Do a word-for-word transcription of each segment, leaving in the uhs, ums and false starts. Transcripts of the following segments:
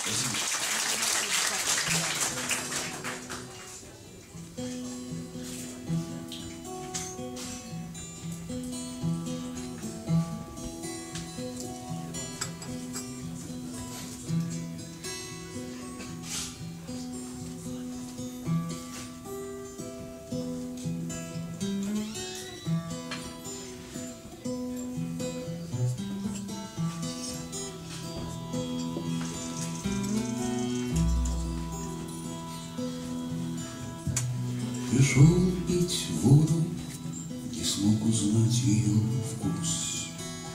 Пришел пить воду, не смог узнать ее вкус.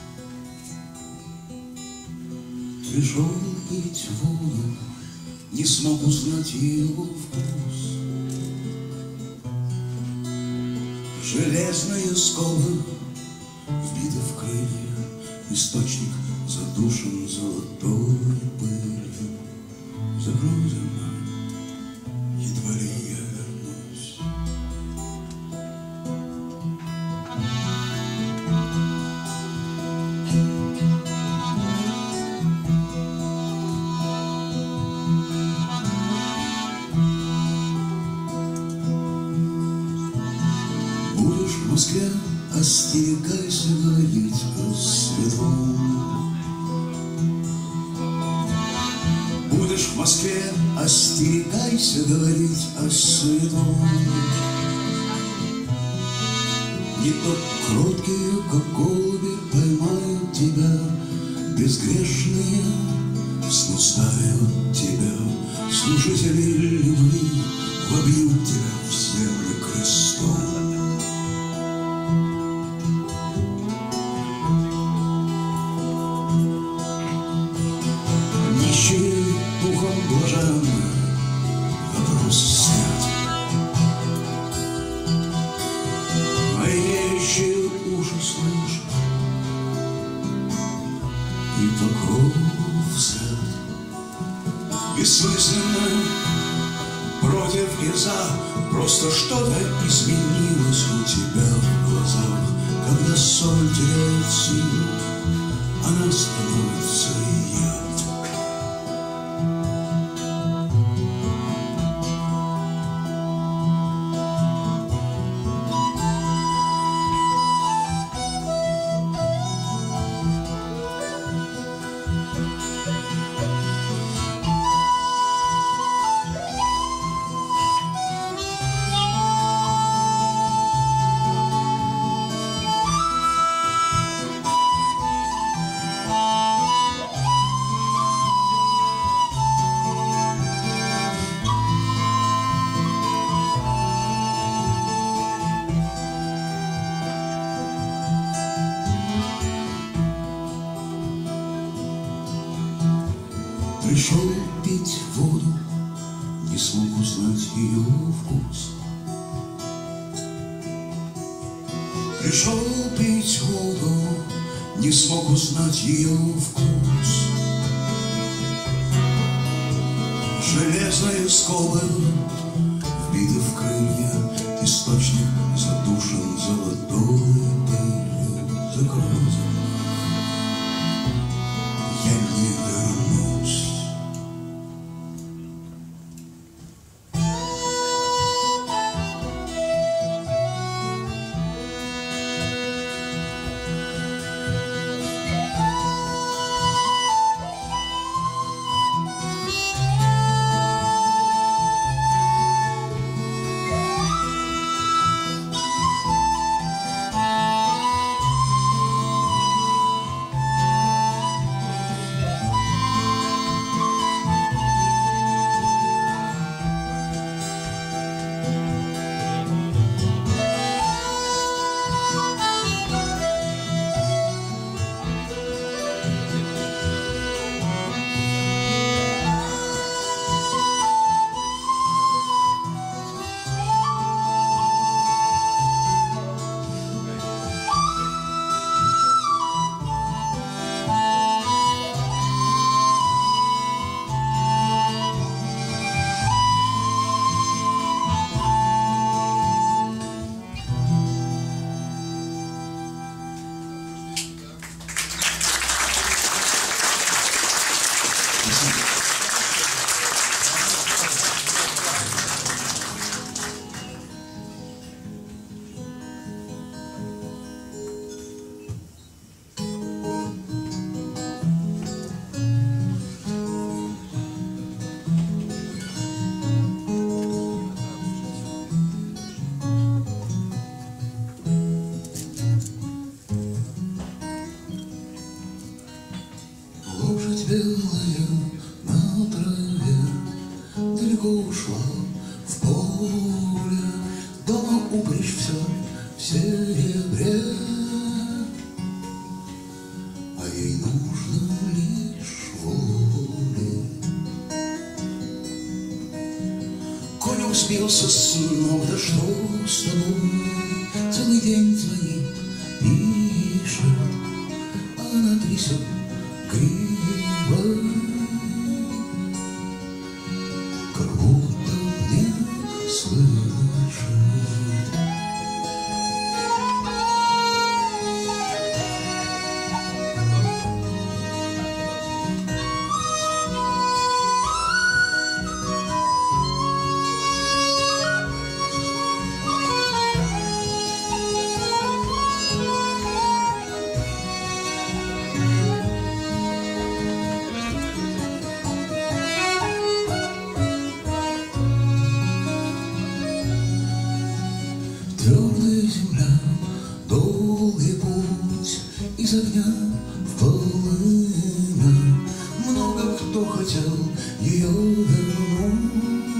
Пришел пить воду, не смог узнать ее вкус. Железные скобы вбиты в крылья, источник задушен золотой пылью. Закрой за мной, едва ли я вернусь. Будешь в Москве, остерегайся говорить о светлом. Будешь в Москве, остерегайся говорить о святом. Не то кроткие, как голуби, поймают тебя, безгрешные снуставят тебя. Служители любви вобьют тебя в землю крестом. Духом блажен, вопрос снят. Мои уши слышат, и покров взгляд. Бессмысленно, против и за, просто что-то изменилось у тебя в глазах. Когда соль теряет силу, она становится яд. Пришел пить воду, не смог узнать ее вкус. Пришел пить воду, не смог узнать ее вкус. Железные скобы вбиты в крылья, источник задушен золотой пылью. Закрой за мной, я не вернусь. Спасибо. белая на траве далеко ушла в поле. Дома упряжь все в серебре, а ей нужно лишь воли. Конь сбился с ног, да что с тобой? Целый день звонит, пишет, она трясет гривой, как будто не слышит. Твердая земля, долгий путь из огня в полымя. Много кто хотел ее вернуть,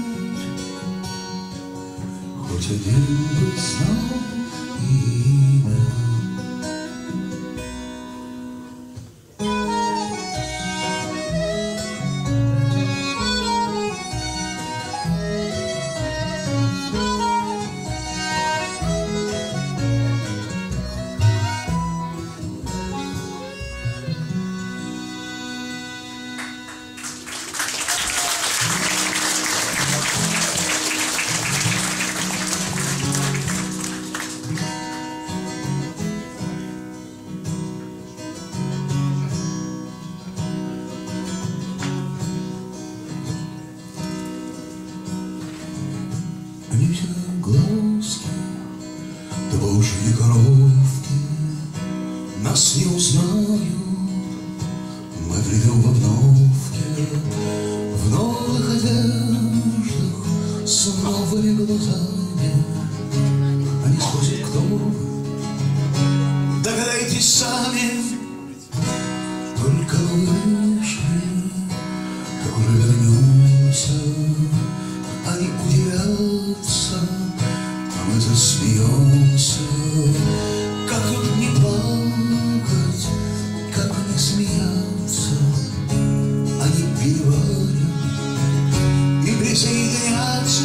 хоть один бы знал имя. Они все глазки, да божьи коровки нас не узнают. Мы придем в обновке, в новых одеждах, с новыми глазами. Они спросят, кто вы? Догадайтесь сами, только вышли, как уже вернемся. Они удивятся, а мы засмеемся. Как тут не плакать, как не смеяться? Они переварят и присоединятся.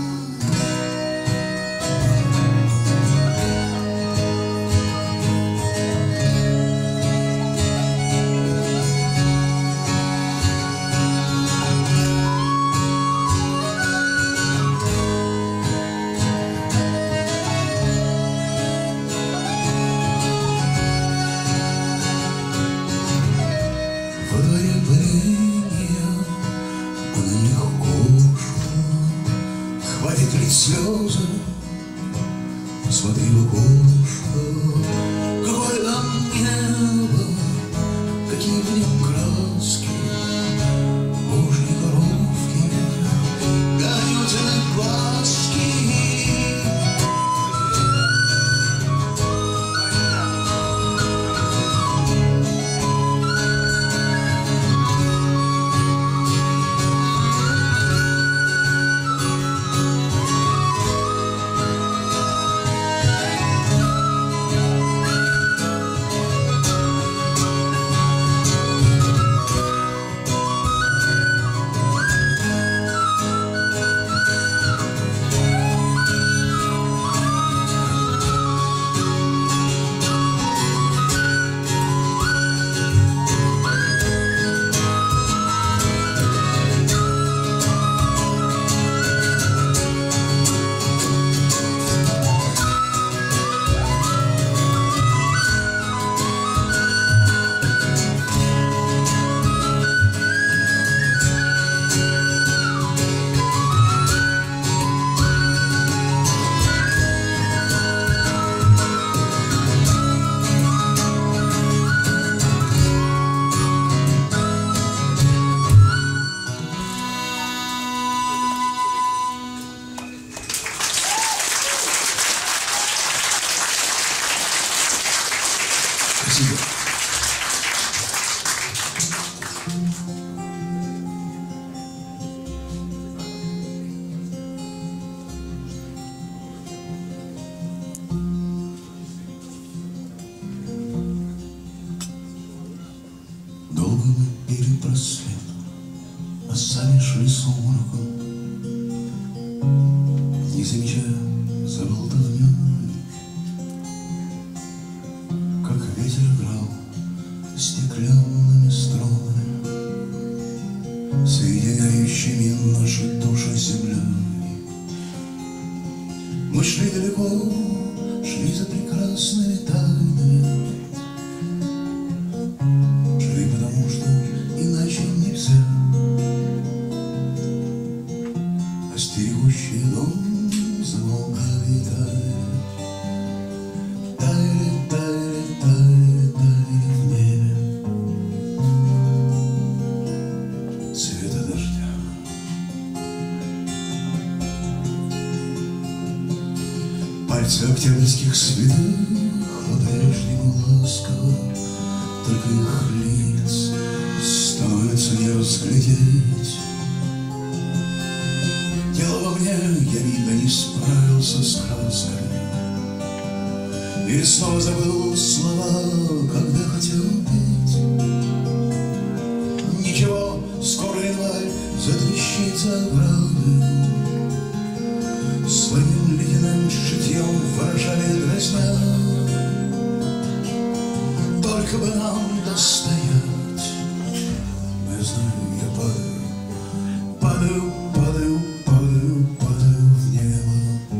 Во дворе варенья, а на них кошка. Хватит лить слезы, смотри в окошко. Какое там небо, какие в нем краски. Божьи коровки гонятся на глазки. а сами шли сумраком, не замечая за болтовней, как ветер играл стеклянными струнами, соединяющими наши души с землей. Мы шли далеко, шли за прекрасными тайнами, шли потому, что иначе нельзя. А стерегущий дом замолкали и таяли, таяли, таяли, таяли, таяли в небе цвета дождя. Пальцы октябрьских святых по-прежнему ласково, только их лиц становится не разглядеть. Дело во мне, я, видно, не справился с красками, и снова забыл слова, когда хотел петь. Ничего, скоро январь затрещит за оградой, своим ледяным шитьем выражали дразня. Только бы нам достоять. Я знаю, я падаю, падаю, падаю, падаю, падаю в небо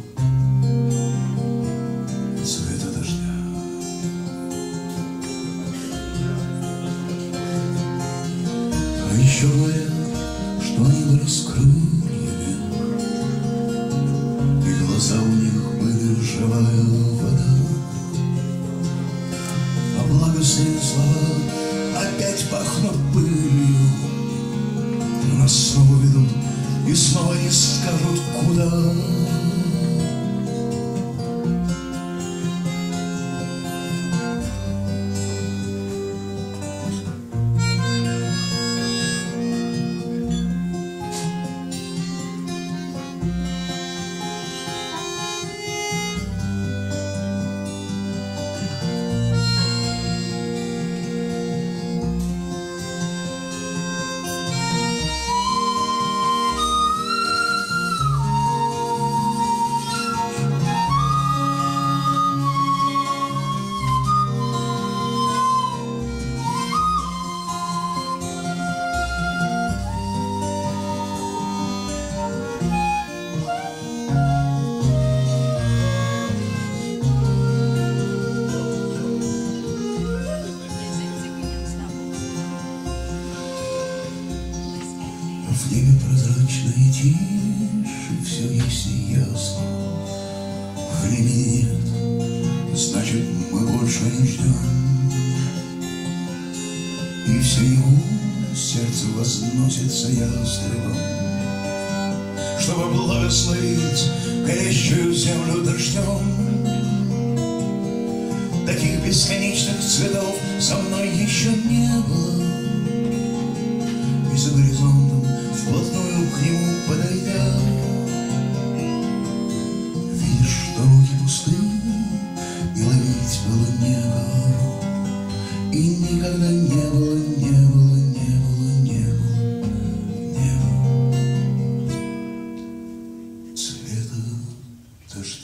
цвета дождя. А еще говорят, что они были с крыльями, и глаза у них были живая вода. А благостные слова опять пахнут пылью, нас снова ведут и снова не скажут куда. В небе прозрачно и тише, все есть и ясно. Времени нет, значит, мы больше не ждем. И все его сердце возносится ястребом, чтобы благословить горящую землю дождем. Таких бесконечных цветов со мной еще не было. И за горизонтом, вплотную к нему подойдя, видишь, что руки пусты, и ловить было некого. И никогда не было, не было, не было, не было, не было цвета дождя.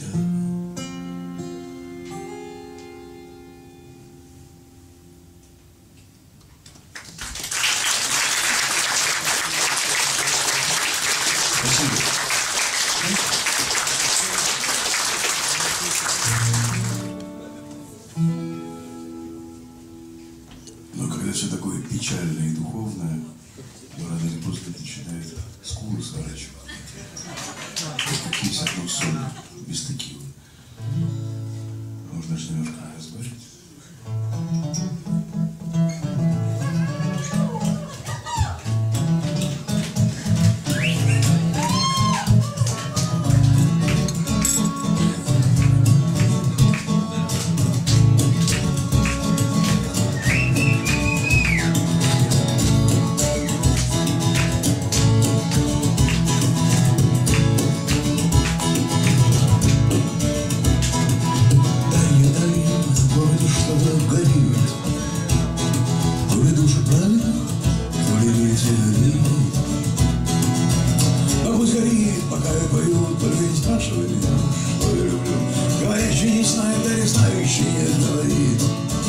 Но когда все такое печальное и духовное, то рано или поздно начинает скулы сворачивать. Как есть одно соль без текилы. Можно же немножко разбавить. мужчине говорит.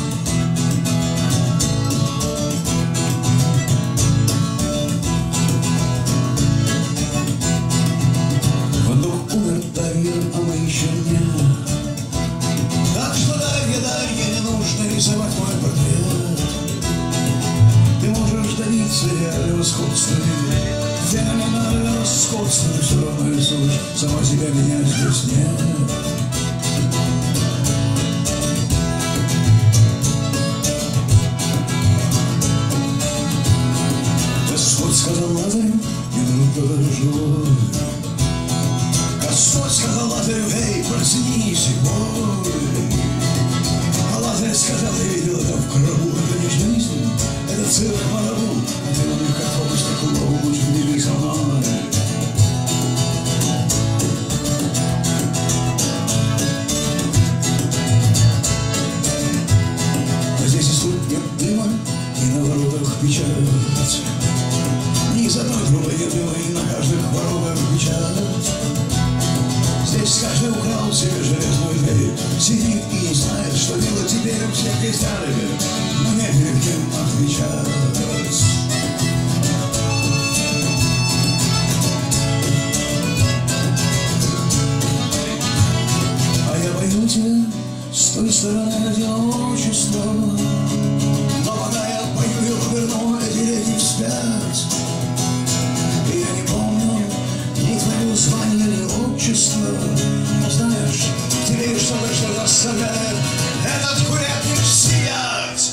Вдруг умер Дарья, а мы еще нет. Так что, Дарья, Дарья, не нужно рисовать мой портрет. Ты можешь добиться реального сходства, феноменального сходства. Ты все равно рисуешь, сама себя меня здесь нет. Господь сказал Лазарю, не нужен кто-то живой. Господь сказал Лазарю, эй, проснись, бой. А Лазарь сказал, я видел это в гробу, это не жизнь, это цирк Марабу. А ты на мне как фокус, как улову, лучше не бей со мной. А здесь и суд нет дыма, и на воротах печать. Ни из одной трубы нет дыма, и на каждых воротах печать. Здесь каждый украл себе железную дверь, сидит и не знает, что делать теперь у всех крестьянами, но не перед кем отвечать. А я пою тебя с той стороны одиночества, но пока я пою, я поверну эти реки вспять. И я не помню ни твоего звания, ни отчества, но знаешь, в тебе что-то, что заставляет этот курятник сиять.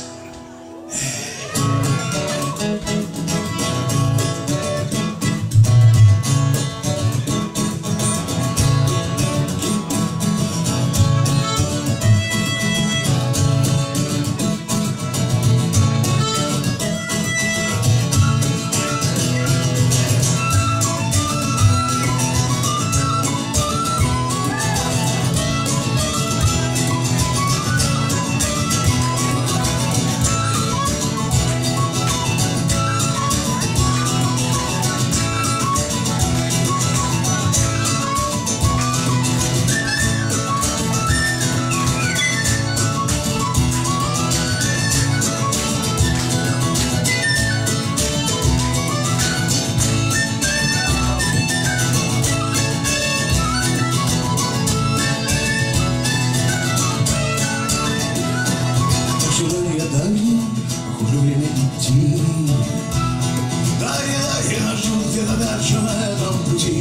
Похоже, время идти. Дарья, Дарья, нас ждут где-то дальше на этом пути.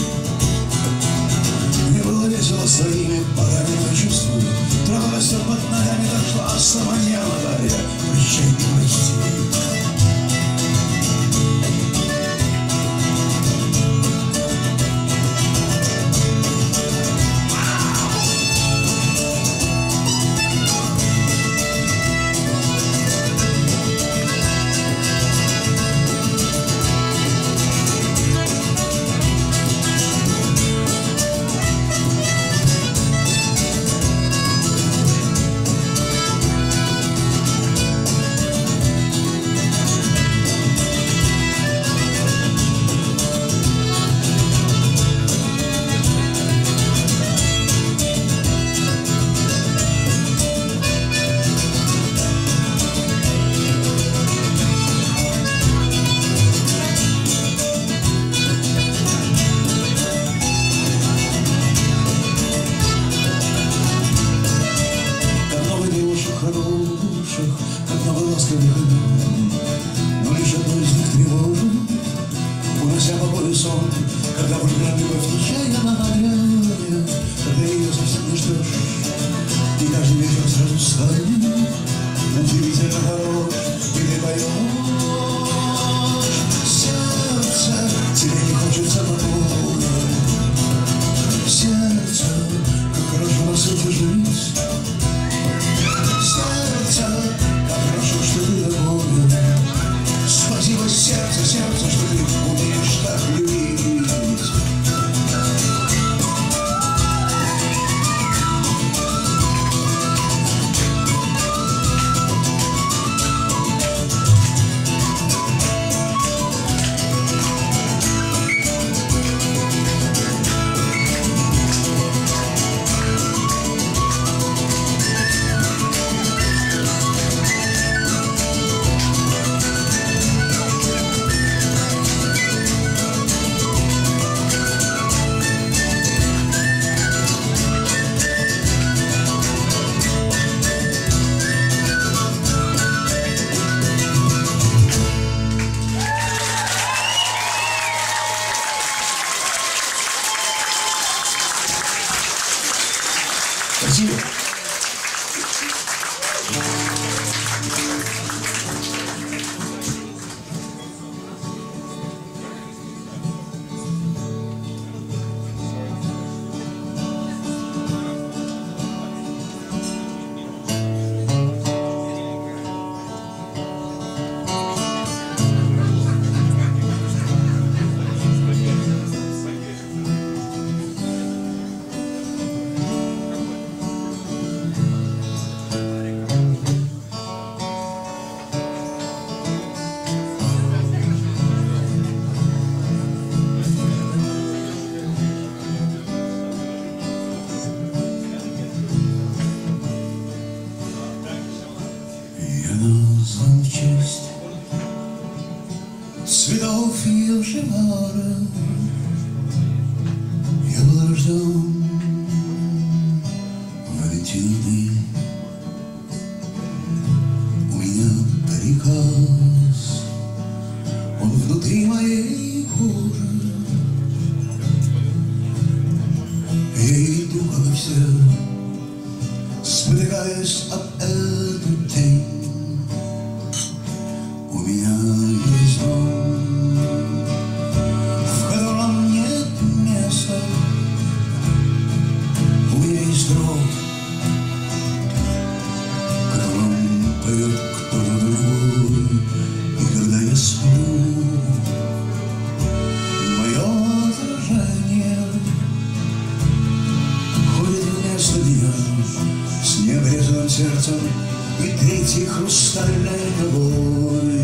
Мне было весело с твоими парами, но чувствую, трава растет под ногами, так что остоманела, Дарья, прощай и прости. Как много ласковых имен, но лишь одно из них тревожит, унося покой и сон, когда влюбленная любовь нечаянно нагрянет, когда ее совсем не ждешь, и каждый вечер сразу станет удивительно хорош, и ты поешь. Сердце, тебе не хочется покоя, сердце, как хорошо на свете жить. Что ты доволен. Спасибо, сердце, сердце, что ты умеешь так любить. цветов Йошимара. Я был рожден Валентины. У меня приказ, он внутри моей кожи. Я иду, как и все, спотыкаясь об эту тень. У меня есть дом, в котором нет места. У меня есть рот, которым поет кто-то другой. И когда я сплю, мое отражение ходит вместо меня с необрезанным сердцем и третьей хрустальной головой.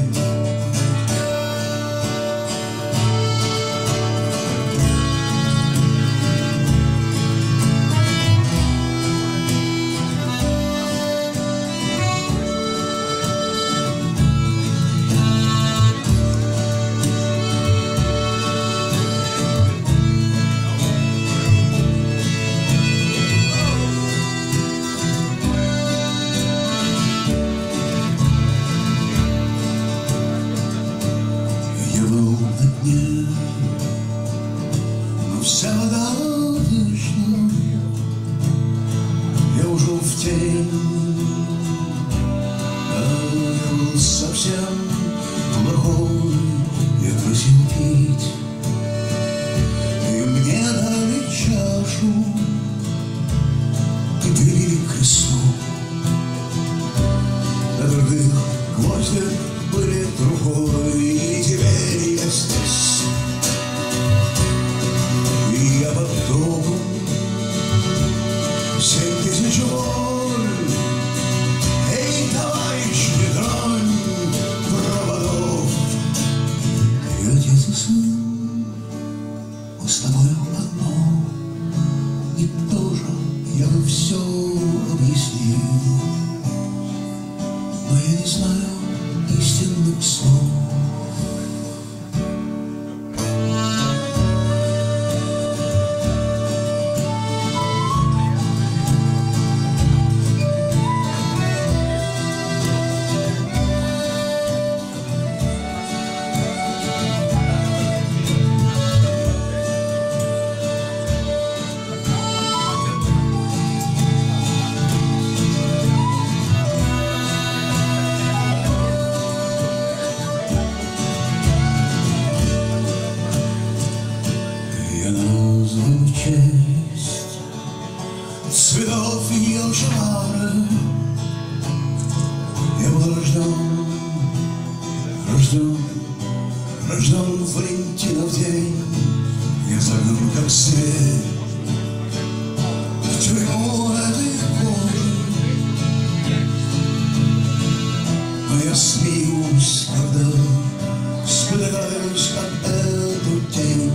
Но вся вода вышла, я ушел в тень. Да, я был совсем плохой, я просил пить, и мне дали чашу и прибили к кресту. На других гвоздях были другой, и теперь я здесь. И я потом семь тысяч воль. Эй, товарищ, не тронь проводов. И отец и сын, мы с тобою одно, и тоже я бы все объяснил, но я не знаю истинных слов. Я назван в честь цветов Йошимары. Я был рожден, рожден, рожден в Валентинов день. Я загнан, как зверь, в тюрьму этой кожи. Но я смеюсь, когда спотыкаюсь об эту тень.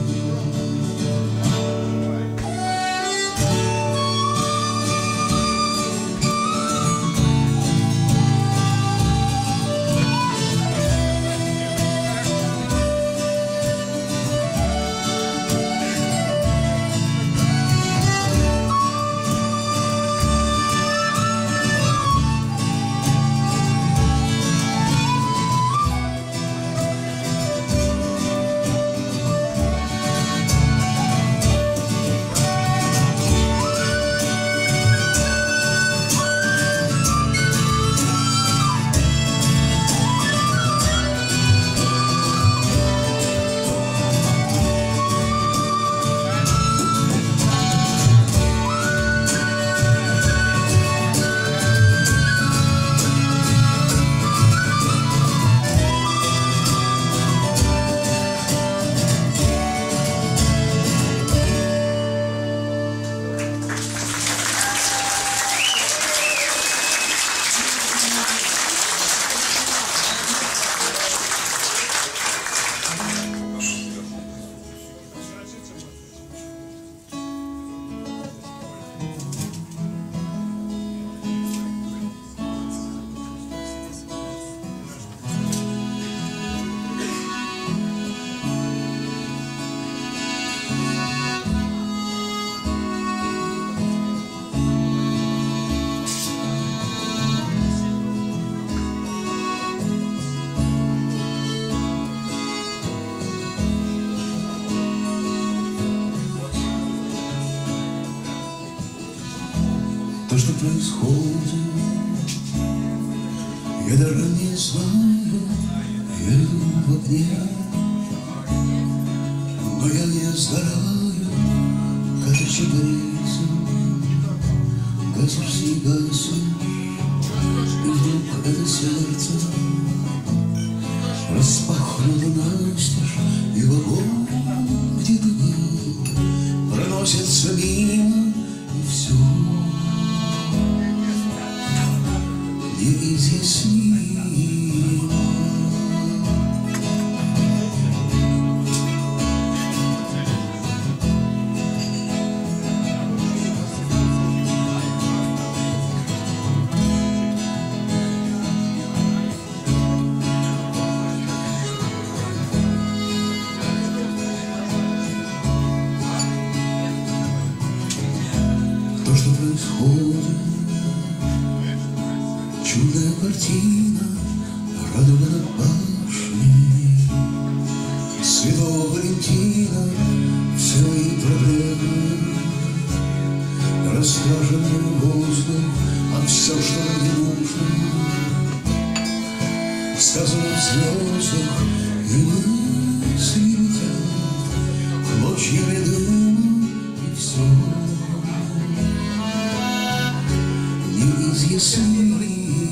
что происходит, я даже не знаю. Я иду в огне, но я не сгораю, как чебурецу. Гасишь и гасишь, и вдруг это сердце распахнуло настежь, и в огонь, где дымы проносятся мимо, и все неизъяснимо. То, что происходит, чудная картина, радуга над башней Святого Валентина, все мои проблемы, раскрашенный воздух, а все, что мне нужно, сказано в звездах, и мысли летят клочьями дыма, и все неизъяснимо.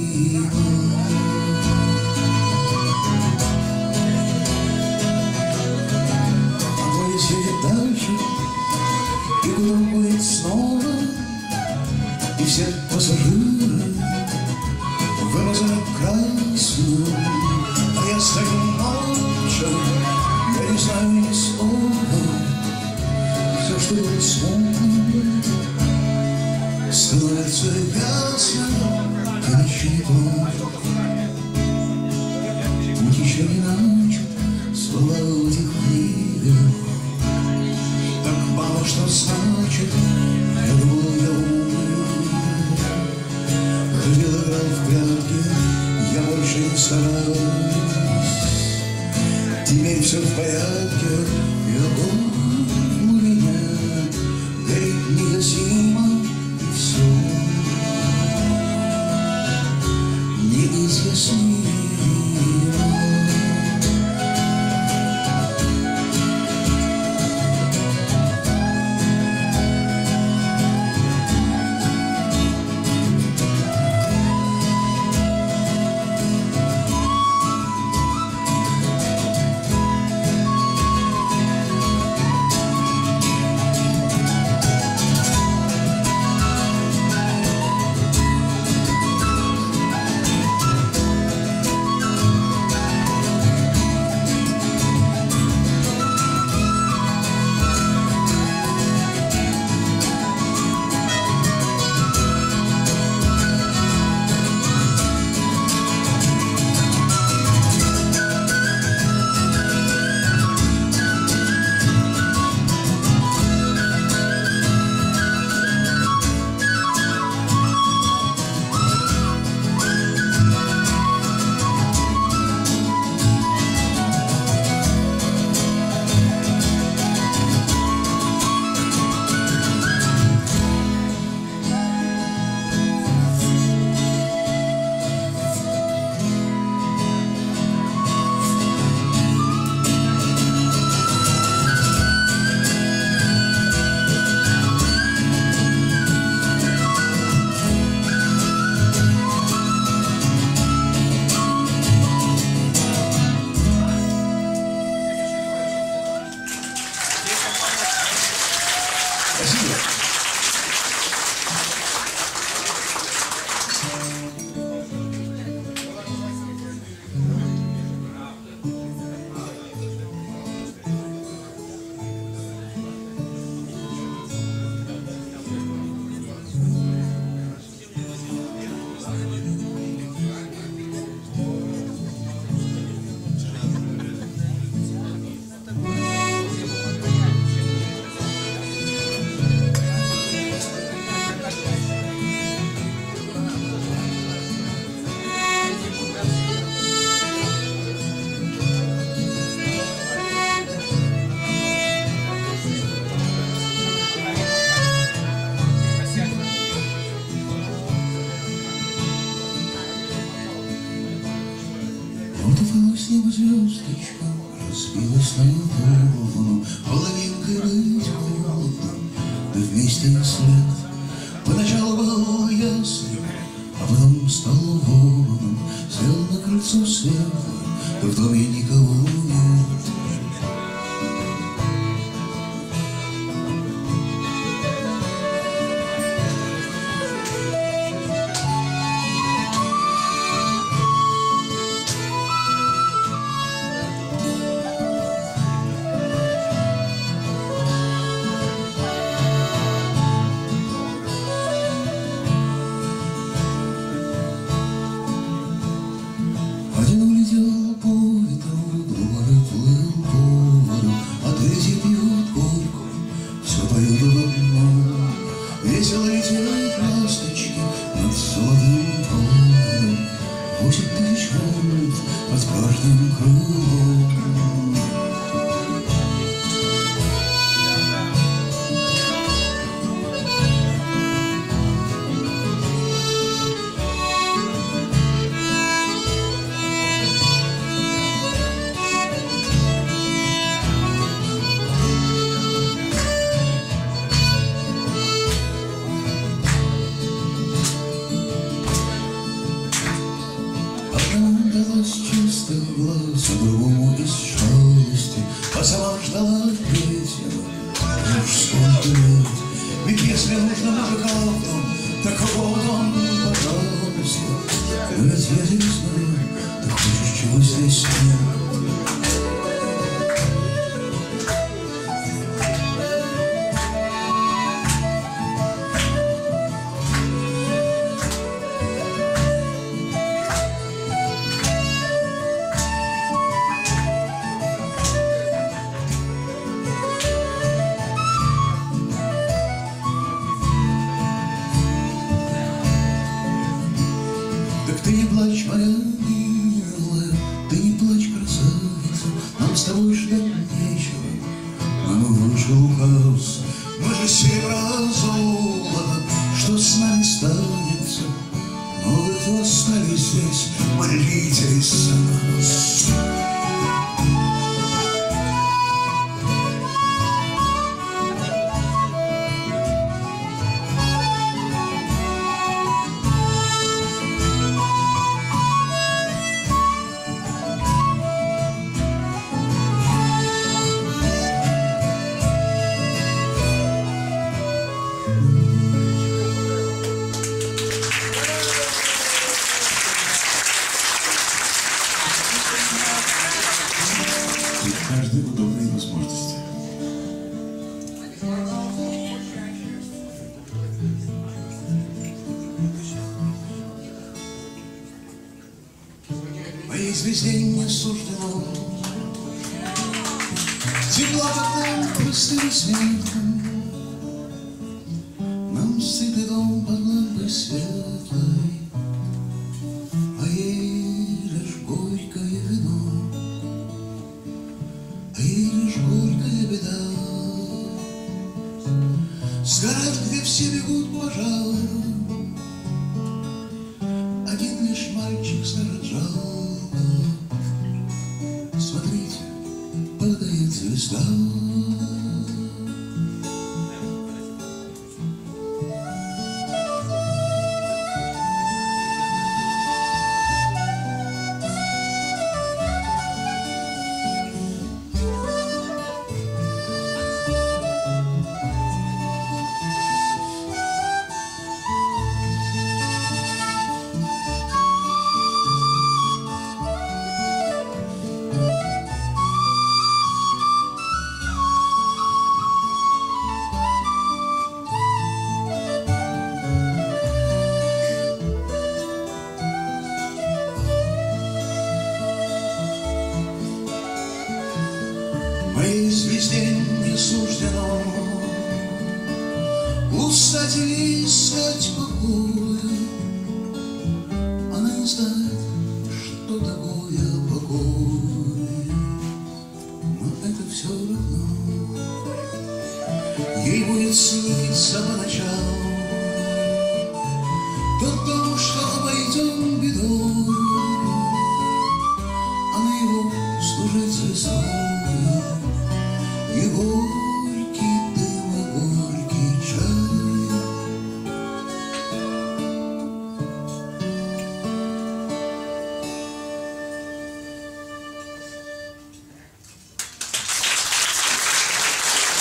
Огонь светит дальше, и гудит снова, и все пассажиры вымазаны красным, а я стою молча, я не знаю ни слова, все, что было смутно, становится ясно, ты еще не тот. Путь еще не начат, слова в этих книгах так мало что значит. Я думал, я умер, ходил, играл в прятки, я больше не стараюсь. Теперь все в порядке, и огонь у меня горит негасимо. Все неизъяснимо. целовано, половинкой быть холодно, да вместе свет. Поначалу был ясным, а потом стал вороном, сел на крыльцо светлое, да в доме никого нет. Один улетел по ветру, другой плыл по воду, а третий пьет горько, все поет об одном. Весело летят ласточки над золотым полем, восемь тысяч вольт под каждым крылом. С чистых глаз, а другому из жалости, а сама ждала третьего уж сколько лет. Ведь если нужно мужика в дом, так вот он, пожалуйста. Но ведь я не знаю, ты хочешь, чего здесь нет. Так ты не плачь, моя милая, ты не плачь, красавица, нам с тобой ждать нечего, нам вышел указ. Мы же серебра золото, что с нами станется, но вы, кто остались здесь, молитесь за нас. Каждой удобной возможности. Моей звезде не суждено тепла, как нам простым смехом. Нам сытый дом под лампой светлой, а ей лишь горькое вино. И лишь горькая беда. Сгорать, где все бегут пожар, один лишь мальчик скажет жалко. Смотрите, падает звезда. Моей звезде не суждено устать и искать покоя. Она не знает, что такое покой, но это все равно. Ей будет сниться по ночам тот дом, что обойден бедой, а на его служит звездой.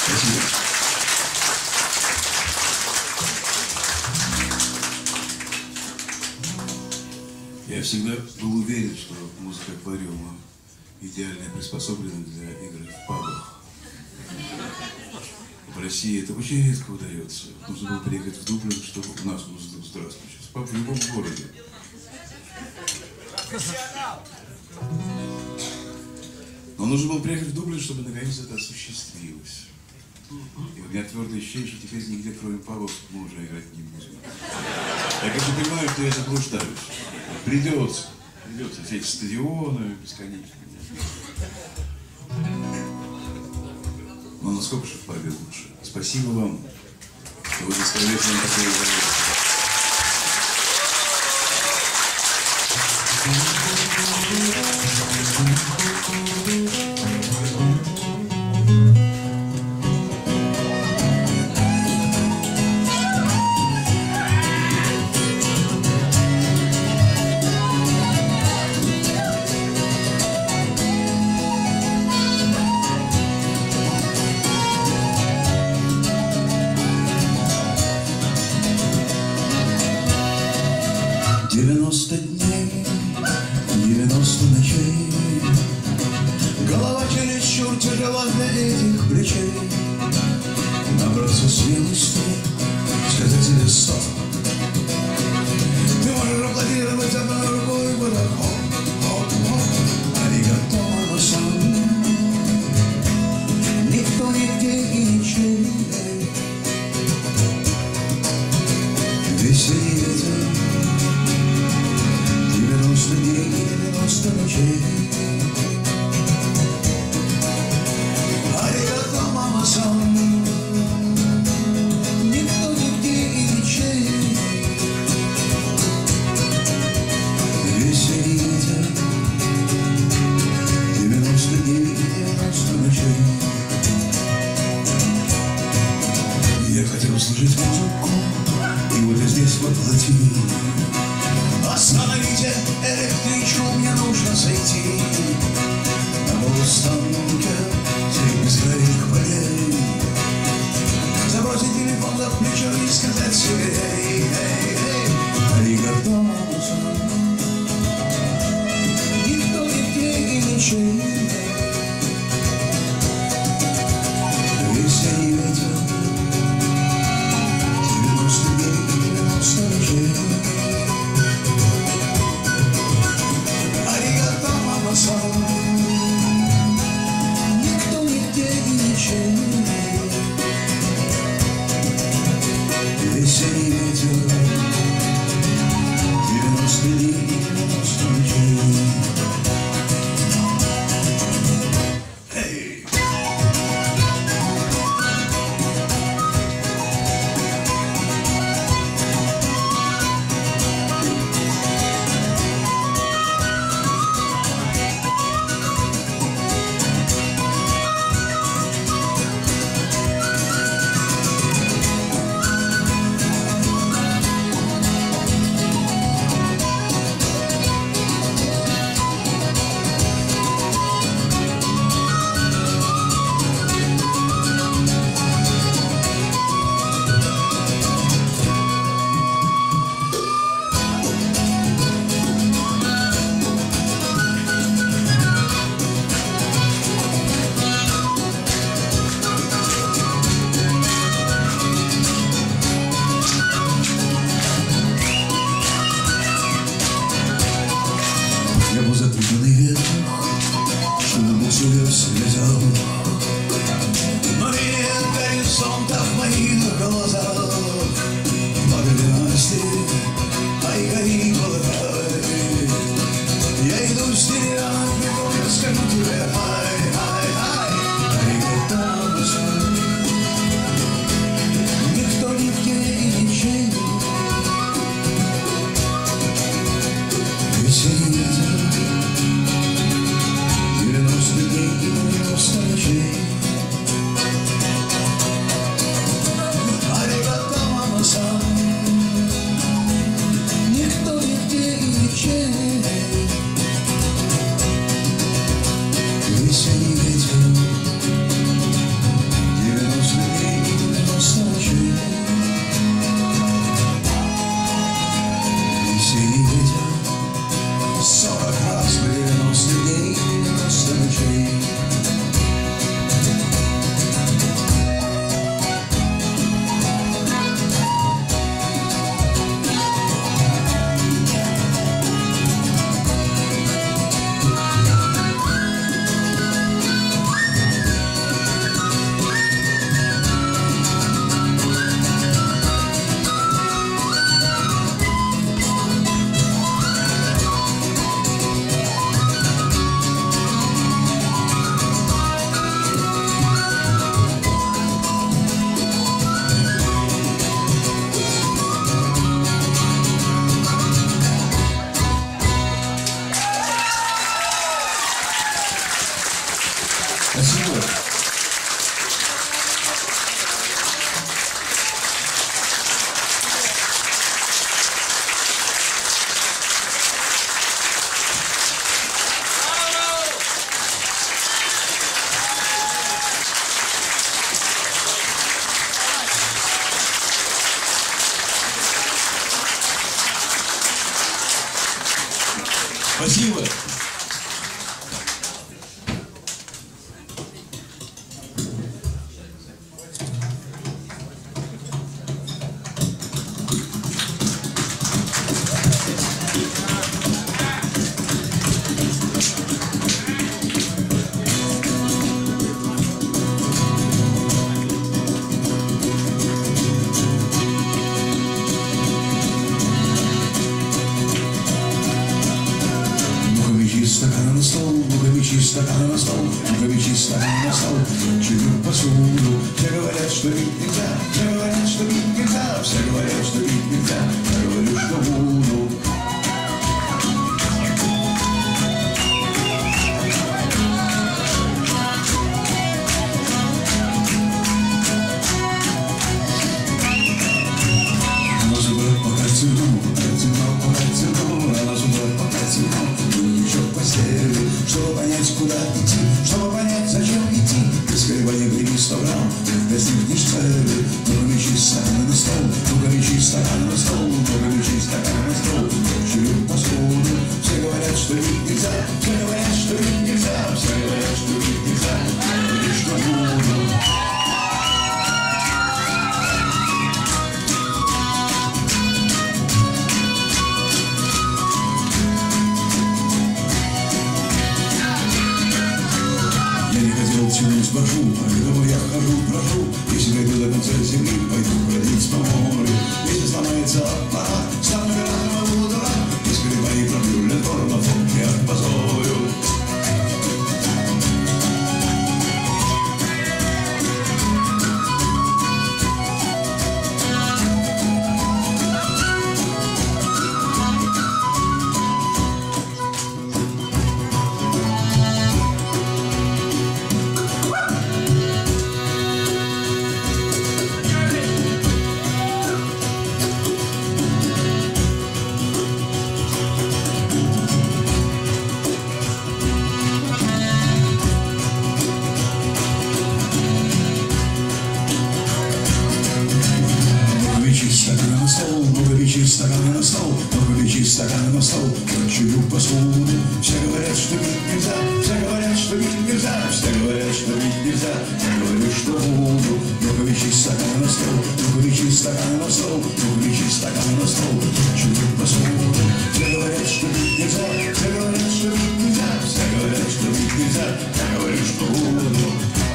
Спасибо. Я всегда был уверен, что музыка аквариума идеально приспособлена для игры в пабах. В России это очень редко удается. Нужно было приехать в Дублин, чтобы у нас был здравствуйте. Сейчас паб в любом городе. Но нужно было приехать в Дублин, чтобы наконец это осуществилось. И у меня твердое ощущение, что теперь нигде, кроме пабов, мы уже играть не будем. Я, конечно, понимаю, что я заблуждаюсь. Придется. Придется. Все эти стадионы бесконечные. Но насколько же в пабе лучше. Спасибо вам, что вы доставляете нам такое удовольствие. девяносто дней, девяносто ночей, голова чересчур тяжела для этих плечей. Набраться смелости, сказать себе стоп. Ты можешь аплодировать одной рукой, вот так хоп, хоп, хоп. Аригато сан. Никто, нигде и ничей. Весь ветер. девяносто дней, девяносто ночей. Аригато, мама-сан. Никто, нигде и ничей. Весь ветер. девяносто дней, девяносто ночей. Я хотел услышать музыку, и вот я здесь воплоти. Остановите электричку, мне нужно зайти на полустанке среди бескрайних полей. Забросить телефон за плечо и сказать себе: эй, эй, эй, аригато, никто, нигде и ничей. Весенний ветер, девяносто дней, девяносто ночей. Никто, нигде и ничей. Весенний ветер, девяносто дней, девяносто ночей. Эй! Спасибо. Стакан на стол, ну-ка мечи стакан на стол, ну-ка мечи стакан на стол, чую посуду. Все говорят, что пить нельзя, все говорят, что пить нельзя, все говорят, что пить нельзя, я говорю, что буду. Она зубает по кольцину, кольцину, по кольцину, она зубает по кольцину. Постели, чтобы понять, куда идти, чтобы понять, зачем идти. Ты скорее не прими сто грамм, ты достигнешь цели. Ну-ка мечи стакан на стол, ну-ка мечи стакан на стол, ну-ка мечи стакан на стол. Чую посуду. Все говорят, что пить нельзя, все говорят, что пить нельзя, все говорят, что пить нельзя, и что буду. Тянусь божу, а когда я хожу, прошу, если дойду до конца земли, пойду бродить по морю. Если сломается аппарат, стану пиратом удара, и скорее мои пробью лентор на фотке опозорю. Стаканы на стол, ну-ка мечи стаканы на стол, чую посуду. Все говорят, что пить нельзя, все говорят, что пить нельзя, все говорят, что пить нельзя, я говорю, что буду. Ну-ка мечи стаканы на стол, ну-ка мечи стаканы на стол, ну-ка мечи стаканы на стол, чую посуду. Все говорят, что пить нельзя, все говорят, что пить нельзя, все говорят, что пить нельзя, я говорю, что буду.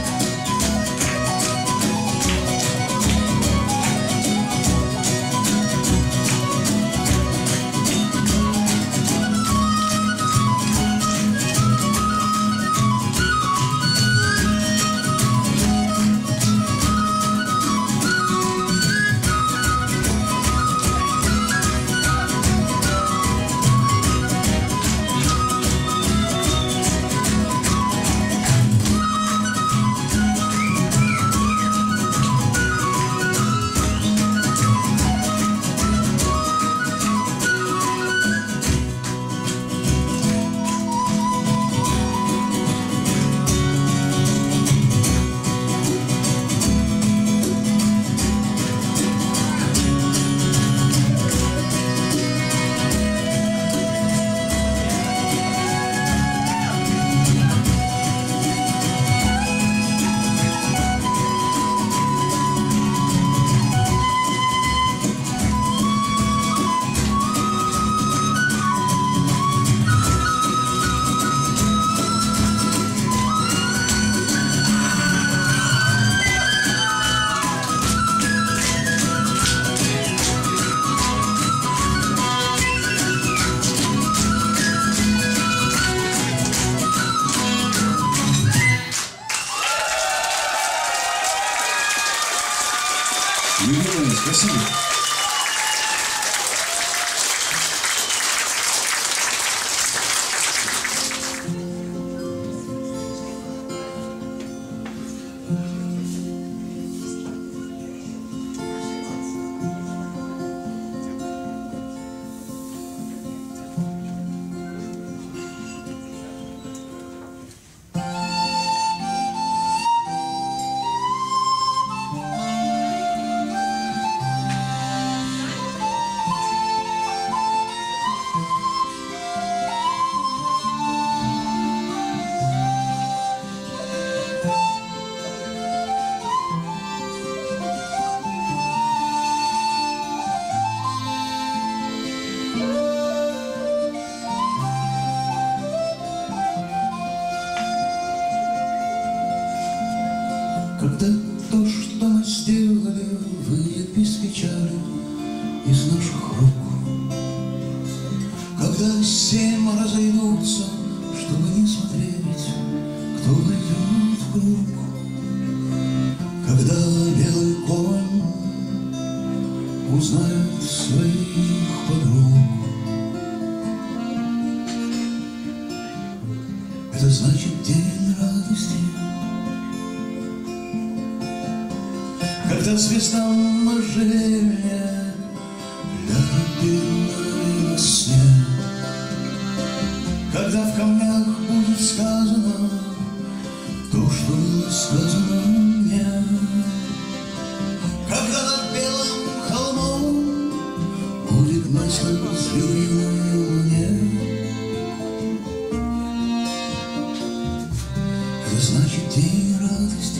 Спасибо. Когда то, что мы сделали, выйдет без печали из наших рук. Когда семь разойдутся, чтобы не смотреть, кто войдет в круг. Когда белый конь узнает своих подруг, это значит день радости. Когда звезда можжевельня ляжет перед нами во сне, когда в камнях будет сказано то, что было сказано мне, когда над белым холмом будет место звериной луне, это значит день радости.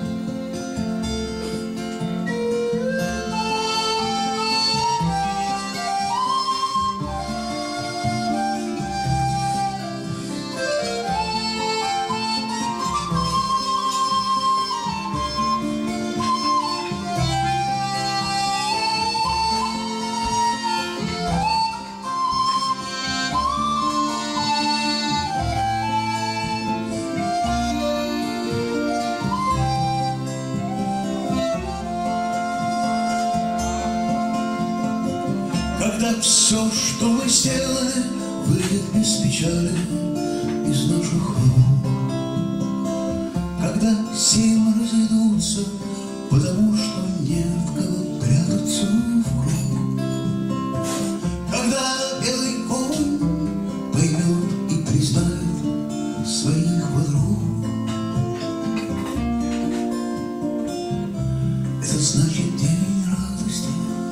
Когда все, что мы сделали, выйдет без печали из наших рук. Когда силы разойдутся, потому что нет кого прятаться в круг. Когда белый конь поймет и признает своих подруг, это значит день радости.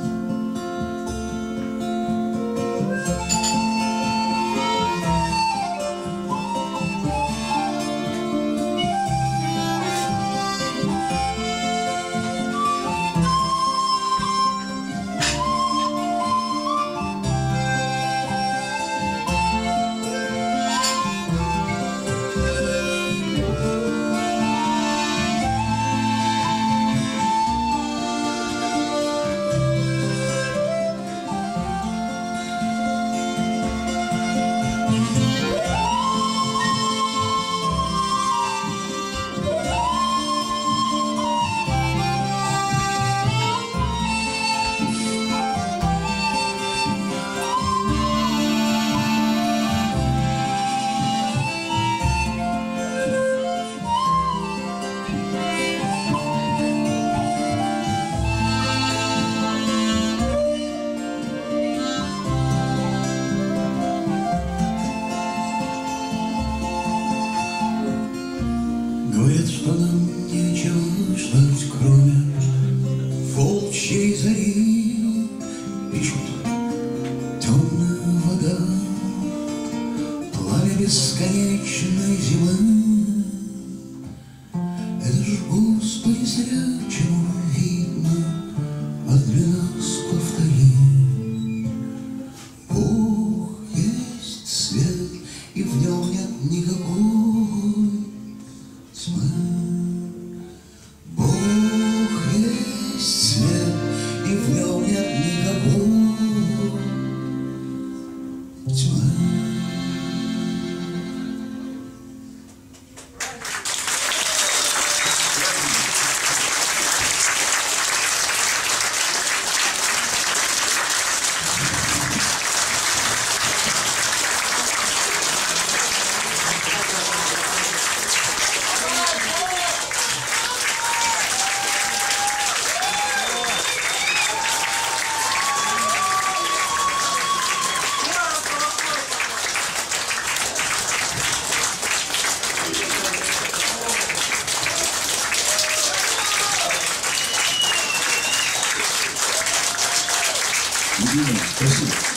Говорят, что нам нечего ждать, кроме волчьей зари. Пишут, темная вода, пламя бесконечной зимы. Это ж, Господи, зря, чему видно, а для нас повтори. Бог есть свет, и в нем нет никакой тьмы. Бог есть свет, и в нем нет никакой тьмы. Спасибо.